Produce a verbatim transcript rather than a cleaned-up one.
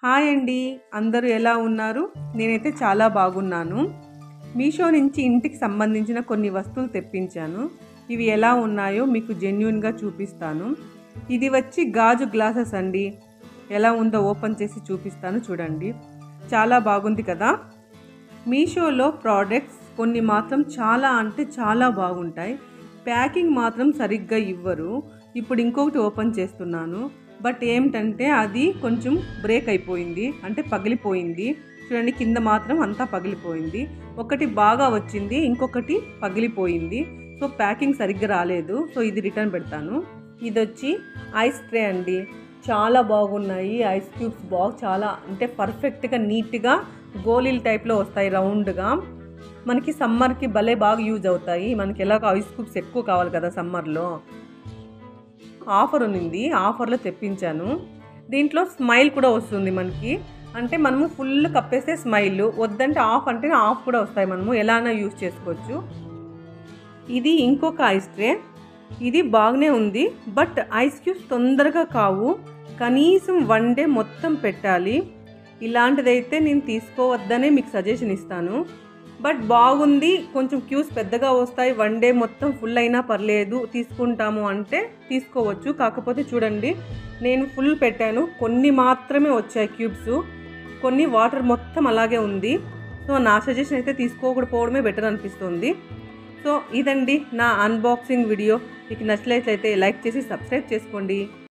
Hi అండి, అందరూ ఎలా ఉన్నారు? నేనైతే చాలా బాగున్నాను. మీషో నుంచి ఇంటికి సంబంధించిన కొన్ని వస్తువులు తెప్పించాను. ఇవి ఎలా ఉన్నాయో మీకు జెన్యూన్గా చూపిస్తాను. ఇది వచ్చి గాజు గ్లాసెస్ అండి. ఎలా ఉందో ఓపెన్ చేసి చూపిస్తాను, చూడండి. చాలా బాగుంది కదా. మీషోలో ప్రోడక్ట్స్ కొన్ని మాత్రం చాలా అంటే చాలా బాగుంటాయి. ప్యాకింగ్ మాత్రం సరిగ్గా ఇవ్వరు. ఇప్పుడు ఇంకొకటి ఓపెన్ చేస్తున్నాను. బట్ ఏమిటంటే అది కొంచెం బ్రేక్ అయిపోయింది, అంటే పగిలిపోయింది. చూడండి, కింద మాత్రం అంతా పగిలిపోయింది. ఒకటి బాగా వచ్చింది, ఇంకొకటి పగిలిపోయింది. సో ప్యాకింగ్ సరిగ్గా రాలేదు. సో ఇది రిటర్న్ పెడతాను. ఇది వచ్చి ఐస్ ట్రే అండి. చాలా బాగున్నాయి ఐస్ క్యూబ్స్. బాగా చాలా అంటే పర్ఫెక్ట్గా నీట్గా గోళీల టైప్లో వస్తాయి, రౌండ్గా. మనకి సమ్మర్కి భలే బాగా యూజ్ అవుతాయి. మనకి ఎలాగో ఐస్ క్యూబ్స్ ఎక్కువ కావాలి కదా సమ్మర్లో. ఆఫర్ ఉన్నింది, ఆఫర్లో తెప్పించాను. దీంట్లో స్మైల్ కూడా వస్తుంది మనకి. అంటే మనము ఫుల్ కప్పేస్తే స్మైల్, వద్దంటే ఆఫ్ అంటే ఆఫ్ కూడా వస్తాయి. మనము ఎలానా యూజ్ చేసుకోవచ్చు. ఇది ఇంకొక ఐస్ ట్రే. ఇది బాగానే ఉంది, బట్ ఐస్ క్యూబ్స్ తొందరగా కావు. కనీసం వన్ డే మొత్తం పెట్టాలి. ఇలాంటిదైతే నేను తీసుకోవద్దనే మీకు సజెషన్ ఇస్తాను. బట్ బాగుంది, కొంచెం క్యూస్ పెద్దగా వస్తాయి. వన్ డే మొత్తం ఫుల్ అయినా పర్లేదు, తీసుకుంటాము అంటే తీసుకోవచ్చు. కాకపోతే చూడండి, నేను ఫుల్ పెట్టాను, కొన్ని మాత్రమే వచ్చాయి క్యూబ్స్, కొన్ని వాటర్ మొత్తం అలాగే ఉంది. సో నా సజెషన్ అయితే తీసుకోకపోవడమే బెటర్ అనిపిస్తుంది. సో ఇదండి నా అన్బాక్సింగ్ వీడియో. మీకు నచ్చినట్లయితే లైక్ చేసి సబ్స్క్రైబ్ చేసుకోండి.